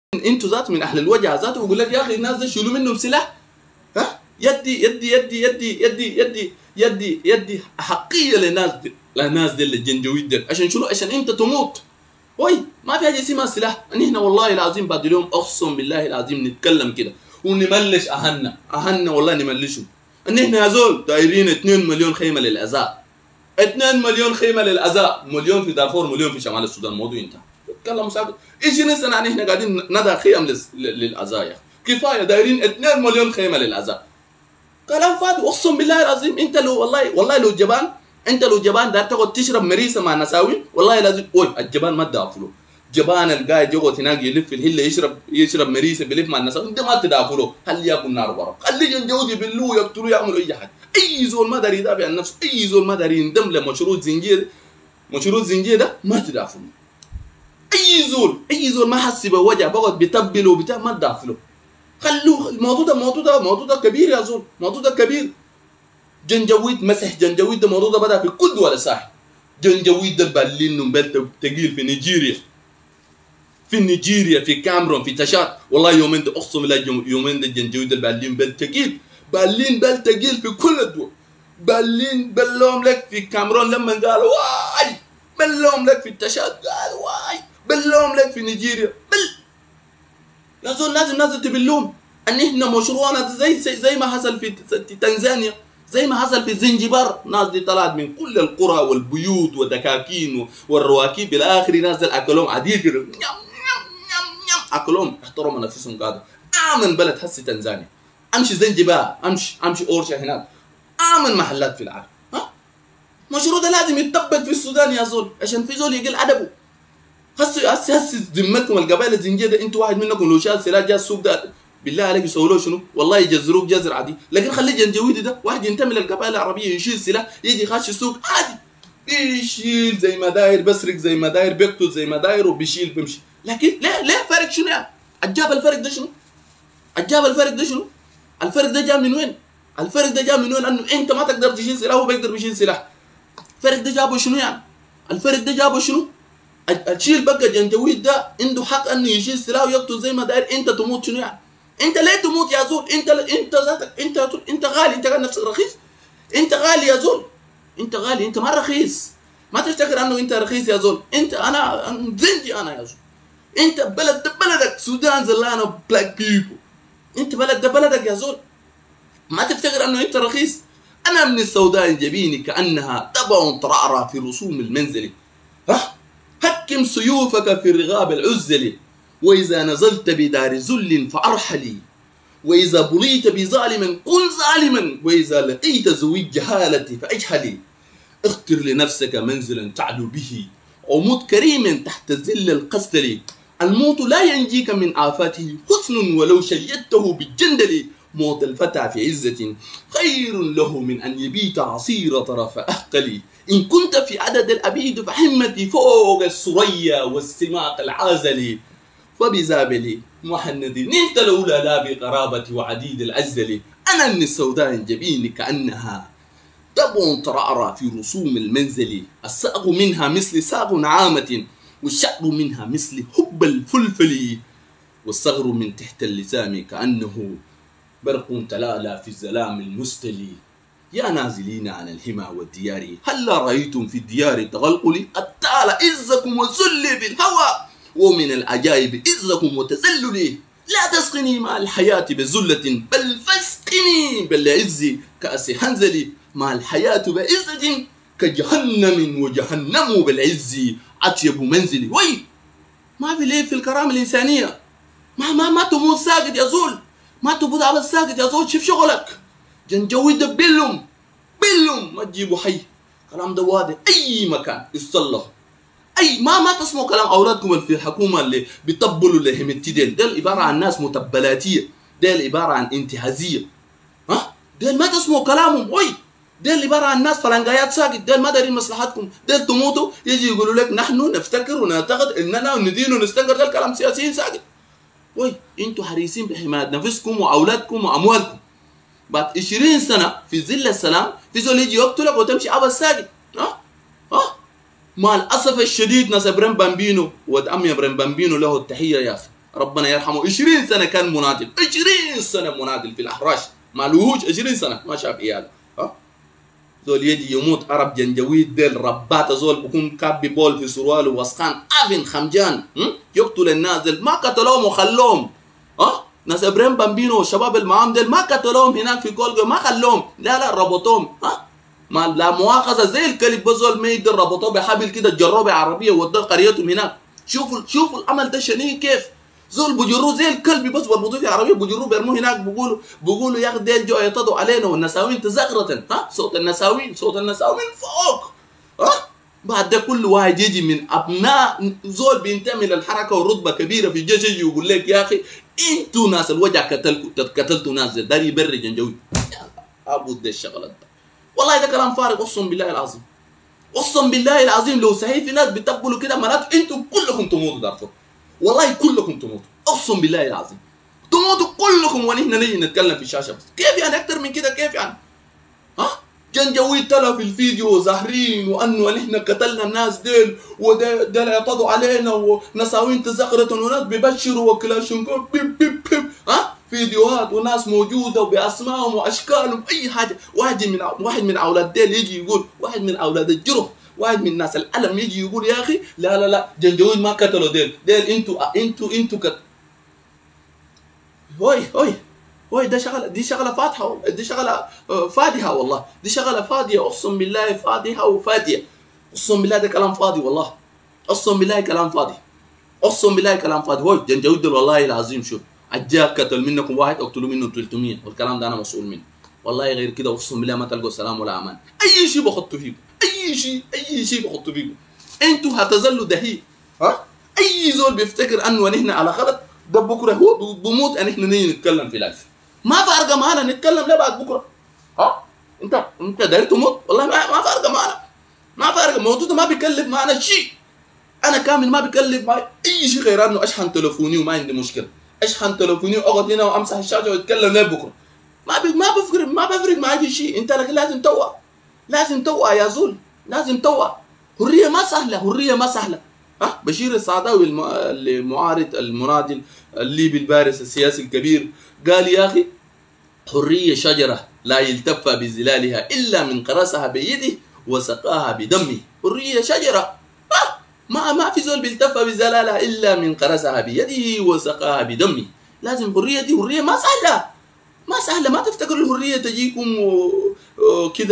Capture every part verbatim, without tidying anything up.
انتوا ذات من اهل الوجع ذاته ويقول لك يا اخي الناس دي شيلوا منهم سلاح. ها يدي يدي يدي يدي يدي يدي يدي يدي حقيه للناس دي للناس دي الجنجويد دي عشان شنو؟ عشان انت تموت. وي ما في حاجه اسمها سلاح. نحن والله العظيم بعد اليوم اقسم بالله العظيم نتكلم كده ونملش اهلنا اهلنا والله نملشهم ان احنا يا زول دايرين اثنين مليون خيمه للعزاء. اثنين مليون خيمه للعزاء، مليون في دارفور، مليون في شمال السودان. الموضوع انتهى. تكلموا ساكت. عشرين سنه يعني احنا قاعدين ندى خيم للعزاء. كفايه دايرين اثنين مليون خيمه للعزاء. كلام فاضي اقسم بالله العظيم. انت لو والله والله لو جبان انت لو جبان دار تقعد تشرب مريسه مع نساوي والله لازم اوي الجبان ما تدافلو. جبان القاعد يقعد هناك يلف في الهله يشرب يشرب مريسه بيلف مع النساوي انت ما تدافلو. خليه ياكل نار برا، خليه ينجوز يبلوه يقتلوه يعملوا اي حاجه. اي زول ما داري يدافع عن نفسه، اي زول ما داري يندم لمشروع زنجيه مشروع زنجيه ده ما تدافلو. اي زول اي زول ما حس بوجع بقعد بيتبل وبتاع ما تدافلو. خلوه. الموضوع ده الموضوع ده الموضوع ده كبير يا زول، الموضوع ده كبير. جنجويد مسح جنجويد ده الموضوع ده بدا في كل دول الساحل. جنجويد ده بالين نوبل تقيل في نيجيريا، في نيجيريا في كاميرون في تشاد. والله يومين ده اقسم بالله يومين ده جنجويد ده بالين بل تقيل، بالين بل تقيل في كل الدول. بالين بلوم لك في كاميرون لما قالوا واي، بلوم لك في تشاد قالوا واي، بلوم لك في نيجيريا بل. يا زول لازم لازم تبلوم ان احنا مشروعنا زي زي, زي ما حصل في تنزانيا، زي ما حصل في زنجبار. ناس دي طلعت من كل القرى والبيوت والدكاكين والرواكب الى اخره. ناس دي اكلهم عديد كده نم نم نم نم اكلهم احترموا نفسهم قاعده. امن بلد هسه تنزانيا. امشي زنجبار، امشي امشي اورشا هناك، امن محلات في العالم. ها المشروع ده لازم يتطبق في السودان يا زول عشان في زول يقل ادبه. هسه هسه هسه ذمتكم القبائل الزنجيه ده انتوا واحد منكم لو شال سلاح جاء السوق ده بالله عليك يسووا له شنو؟ والله يجزروك جزر عادي. لكن خلي جنجويدي ده واحد ينتمي للقبائل العربيه يشيل سلاح يجي خاش السوق عادي، بيشيل زي ما داير، بسرق زي ما داير، بيقتل زي ما داير وبيشيل بيمشي. لكن ليه ليه فرق شنو يعني؟ الجاب الفرق ده شنو؟ الجاب الفرق ده شنو؟ الفرق ده جاء من وين؟ الفرق ده جاء من وين؟ انه انت ما تقدر تشيل سلاح وهو بيقدر يشيل سلاح. الفرق ده جابه شنو يعني؟ الفرق ده جابه شنو؟ الشيل بقى جنجويد ده عنده حق انه يشيل سلاح ويقتل زي ما داير، انت تموت شنو يعني؟ انت ليه تموت يا زول؟ انت انت ذاتك انت انت غالي، انت قال نفسك رخيص؟ انت غالي يا زول، انت غالي، انت ما رخيص. ما تفتكر انه انت رخيص يا زول. انت انا زنجي انا يا زول. انت بلد ده بلدك، السودان زلانه بلاك بيبل. انت بلد ده بلدك يا زول. ما تفتكر انه انت رخيص. انا من السوداء جبيني كانها تبع ترعرع في رسوم المنزل. ها حكم سيوفك في الرغاب العزل، وإذا نزلت بدار ذل فأرحلي، وإذا بليت بظالم كن ظالما، وإذا لقيت ذوي الجهالة فأجهلي. اختر لنفسك منزلا تعلو به، ومت كريما تحت ظل القستل. الموت لا ينجيك من آفاته حسن ولو شيدته بالجندل. موت الفتى في عزة خير له من أن يبيت عصير طرف أهقلي. إن كنت في عدد الأبيد فحمتي فوق السريا والسماق العازلي. وبزابلي محند نلت الأولى لا بقرابتي وعديد العزل. أنا من السوداء جبين كأنها دب ترعرع في رسوم المنزل. الساق منها مثل ساق نعامة، والشعر منها مثل حب الفلفل، والصغر من تحت اللسان كأنه برق تلالى في الظلام المستلي. يا نازلين عن الهمى والديار، هلا رأيتم في الديار تغلقلي؟ قد تعالى عزكم وذلي بالهوى، ومن العجائب عزكم وتذللي. لا تسقني مع الحياة بذلة، بل فاسقني بالعز كأس حنزلي. مع الحياة بعزة كجهنم، وجهنم بالعز أطيب منزلي. وي ما في ليه في الكرامة الإنسانية. ما ما ما تموت ساكت يا زول، ما تبوظ على الساكت يا زول. شوف شغلك. جنجويد بلهم بلهم ما تجيبوا حي. كلام ده واضح أي مكان يصلح. اي ما ما تسمعوا كلام اولادكم اللي في الحكومه اللي بيطبلوا لهم التدين. ديل عباره عن ناس متبلاتيه، ديل عباره عن انتهازيه. ها ديل ما تسمعوا كلامهم. وي ديل عباره عن ناس فلنقايات ساكت، ديل ما دارين مصلحتكم. ديل تموتوا يجي يقولوا لك نحن نفتكر ونعتقد اننا ندين ونستنكر. ده الكلام سياسيين ساكت. وي انتوا حريصين بحمايه نفسكم واولادكم واموالكم. بعد عشرين سنه في ظل السلام في زول يجي يقتلك وتمشي عبس ساكت. ها ها مع الاسف الشديد ناس ابراهيم بامبينو ود امي ابراهيم بامبينو له التحيه يا اخي. ربنا يرحمه عشرين سنه كان مناضل، عشرين سنه مناضل في الاحراش مع الوهوج، عشرين سنه ما شاف عياله. ها زول يجي يموت عرب جنجويد ديل ربات، زول بكون كابي بول في سرواله وسخان ابن خمجان يقتل الناس ديل، ما قتلوهم وخلوهم. ها ناس ابراهيم بامبينو والشباب المعام ديل ما قتلوهم هناك في كولغا، ما خلوهم، لا لا ربطوهم. ها ما لا مؤاخذه زي الكلب بزول ما يقدر ربطوه بحبل كده جروه بعربيه وداه قريتهم هناك. شوفوا شوفوا العمل ده شنيع كيف، زول بجروه زي الكلب بس بربطوه في عربيه بجروه بيرموه هناك، بيقولوا بيقولوا يا اخي ديل جو يعتدوا علينا والنساوين تزغرة. ها صوت النساوين، صوت النساوين فوق. ها بعد ده كل واحد يجي من ابناء زول بينتمي للحركه والرتبه كبيره في الجيش يجي يقول لك يا اخي انتوا ناس الوجع قتلتوا قتلتوا ناس ده يبرر جنجوي. ابو ده الشغلات ده والله ده كلام فارغ، اقسم بالله العظيم، اقسم بالله العظيم لو صحيح في ناس بتقبلوا كده معناته انتم كلكم تموتوا دارفور، والله كلكم تموتوا، اقسم بالله العظيم تموتوا كلكم ونحن نجي نتكلم في الشاشه بس. كيف يعني اكثر من كده؟ كيف يعني؟ ها جنجويد طلع في الفيديو ظاهرين وانه نحن قتلنا الناس ديل وده ده اعتدوا علينا ونساوين تزغرة وناس بيبشروا وكلاشنكوف بيب بيب بيب. ها فيديوهات وناس موجوده وباسمائهم واشكالهم اي حاجه. واحد من واحد من اولاد ديل يجي يقول، واحد من اولاد الجرح، واحد من الناس العلم يجي يقول يا اخي لا لا لا جنجويد ما قتلوا ديل، ديل انتوا انتوا انتوا كت هوي هوي هوي ده شغله، دي شغله فاتحه، دي شغله فادحه والله، دي شغله فاضيه، اقسم بالله فادحه وفاديه، اقسم بالله ده كلام فاضي والله، اقسم بالله كلام فاضي، اقسم بالله كلام فاضي. هوي جنجويد والله العظيم شوف عجاك قتل منكم واحد اقتلوا منه ثلاثمية والكلام ده انا مسؤول منه والله، غير كده اقسم بالله ما تلقوا سلام ولا امان. اي شيء بحطوا فيكم، اي شيء اي شيء بحطوا فيكم انتوا هتظلوا دهي. ها اي زول بيفتكر انه نحن على غلط ده بكره هو بموت ان احنا نيجي نتكلم في لايف، ما فارقه معانا نتكلم ليه بعد بكره. ها انت انت داير تموت والله ما ما فارقه معانا، ما فارقه، الموضوع ده ما بيكلف معانا شيء، انا كامل ما بيكلف معي اي شيء غير انه اشحن تليفوني وما عندي مشكله، اشحن تليفوني واقعد هنا وامسح الشاشه واتكلم ليه بكره، ما بي ما بفرق ما بفرق معي في شيء. انت لكن لازم توعى، لازم توعى يا زول، لازم توعى. حريه ما سهله، حريه ما سهله. ها بشير الصعداوي المعارض المناضل الليبي البارز السياسي الكبير قال يا اخي حريه شجره لا يلتف بظلالها الا من قرصها بيده وسقاها بدمه. حريه شجره ها ما ما في زول بيلتف بظلالها الا من قرصها بيده وسقاها بدمه. لازم حريه دي حريه ما سهله، ما سهله، ما تفتكروا الحريه تجيكم وكده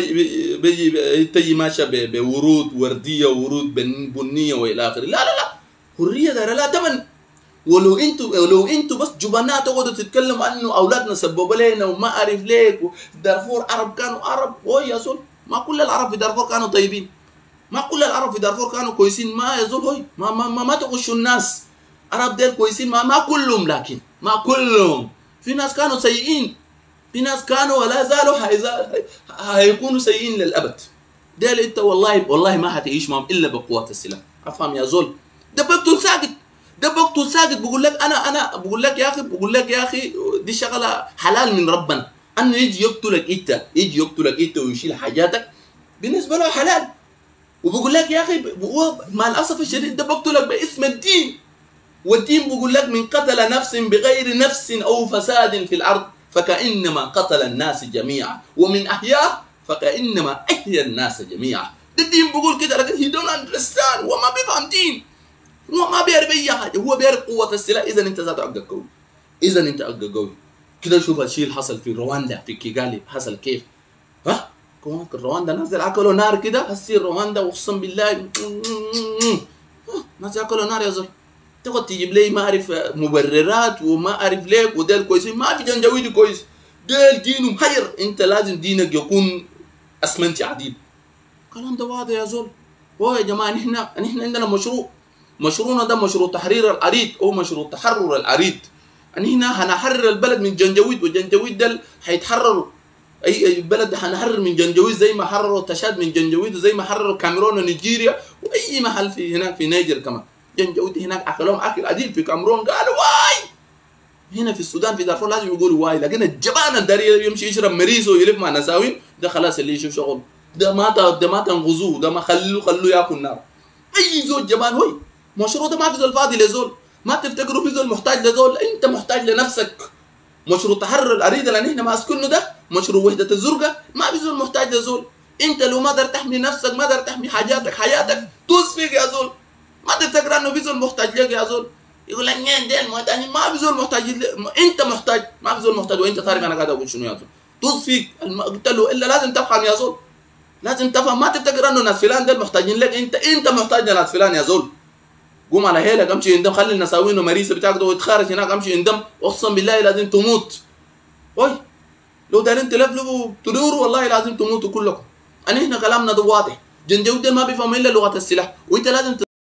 وبيجي تجي ماشيه بورود ورديه وورود بنيه والى اخره. لا لا لا حريه دار لا ثمن. ولو انتوا ولو انتوا بس جبناء تقعدوا تتكلموا انه اولادنا سببوا لنا وما اعرف ليك ودارفور عرب كانوا عرب، هو يا زول ما كل العرب في دارفور كانوا طيبين، ما كل العرب في دارفور كانوا كويسين، ما يا زول هوي ما ما ما, ما تغشوا الناس. عرب ديل كويسين ما ما كلهم، لكن ما كلهم، في ناس كانوا سيئين، في ناس كانوا ولا زالوا هيكونوا سيئين للابد. ديل انت والله والله ما هتعيش معهم الا بقوه السلاح، افهم يا زول. ده بيقتل ساكت، ده بيقتل ساكت، بقول لك انا انا بقول لك يا اخي بقول لك يا اخي دي شغله حلال من ربنا، انه يجي يقتلك انت، يجي يقتلك انت ويشيل حاجاتك بالنسبه له حلال. وبقول لك يا اخي مع الاسف الشديد ده بيقتلك باسم الدين، والدين بيقول لك من قتل نفس بغير نفس او فساد في الارض فكانما قتل الناس جميعا ومن احياه فكانما احيا الناس جميعا. ده الدين بيقول كده، لكن هي دون اندرستاند، هو ما بيفهم دين، هو ما بيعرف اي حاجه، هو بيعرف قوه السلاح. اذا انت ذات عقل قوي، اذا انت عقل قوي كده. شوف الشيء اللي حصل في رواندا في كيغالي حصل كيف. ها رواندا نزل اكلوا نار كده، هسي رواندا اقسم بالله ناس اكلوا نار يا زول. تقعد تجيب لي ما اعرف مبررات وما اعرف ليك وديل كويسين، ما في جنجويدي كويس، ديل دينه محير، انت لازم دينك يكون اسمنتي عديد. الكلام ده واضح يا زول. هو يا جماعه نحن نحن عندنا مشروع، مشروعنا ده مشروع تحرير العريض او مشروع تحرر العريض. هنا هنحرر البلد من جنجويد، وجنجويد ده هيتحرروا. اي اي بلد هنحرر من جنجويد زي ما حرروا تشاد من جنجويد، وزي ما حرروا كاميرون ونيجيريا واي محل في هناك في نيجر كمان. جنجويد هناك اكلهم اكل عديد، في كاميرون قالوا واي، هنا في السودان في دارفور لازم يقولوا واي. لكن الجبان الداري يمشي يشرب مريسو ويلف مع نساوين، ده خلاص اللي يشوف شغل، ده ما ده ما تنغزوه، ده ما خلوه خلوه ياكل نار. اي زول جبان هوي. مشروع ده ما في زول فاضي لزول، ما تفتكروا في زول محتاج لزول، انت محتاج لنفسك. مشروع تحرر الاريد اللي نحن ماسكينه ده، مشروع وحده الزرقاء، ما في زول محتاج لزول. انت لو ما قدرت تحمي نفسك، ما قدرت تحمي حاجاتك حياتك، توز فيك يا زول. ما تفتكر انه في زول محتاج لك يا زول. يقول لك مين ديل محتاجين؟ ما في زول محتاج لك. انت محتاج، ما في زول محتاج. وانت طارق انا قاعد اقول شنو يا زول؟ توز فيك. قلت له الا لازم تفهم يا زول، لازم تفهم. ما تفتكر انه ناس فلان ديل محتاجين لك، انت انت محتاج لناس فلان يا زول. قوم على حيلك، امشي عندهم، خلي النساوين ومريسه بتاعك ده وتخارج هناك، امشي عندهم، اقسم بالله لازم تموت. وي لو دارين تلفلفوا تدوروا والله لازم تموتوا كلكم. أنا هنا كلامنا ده واضح. جنجاوي ده ما بيفهم الا لغه السلاح، وانت لازم